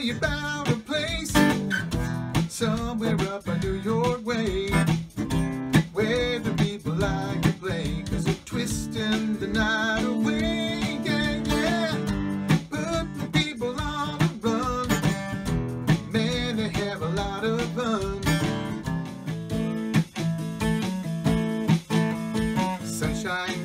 you about a place somewhere up a New York way, where the people like to play, 'cause they're twisting the night away. Yeah, yeah. Put the people on the run, man, they have a lot of fun. Sunshine